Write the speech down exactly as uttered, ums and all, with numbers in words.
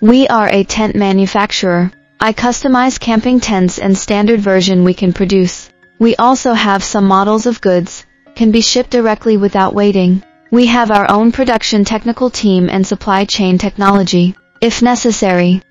We are a tent manufacturer. I customize camping tents and standard version we can produce. We also have some models of goods, can be shipped directly without waiting. We have our own production technical team and supply chain technology. If necessary,